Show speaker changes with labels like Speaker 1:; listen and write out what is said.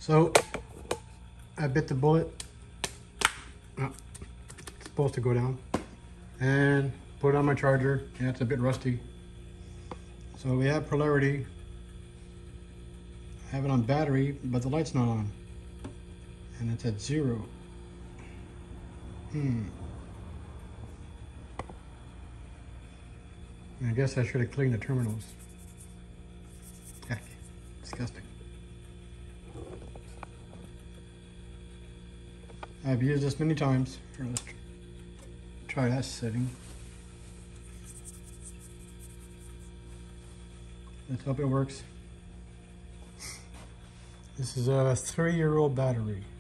Speaker 1: So I bit the bullet. Oh, it's supposed to go down. And put it on my charger. Yeah, it's a bit rusty. So we have polarity. I have it on battery, but the light's not on. And it's at 0. I guess I should have cleaned the terminals. Heck, disgusting. I've used this many times. Here, let's try that setting. Let's hope it works. This is a 3-year-old battery.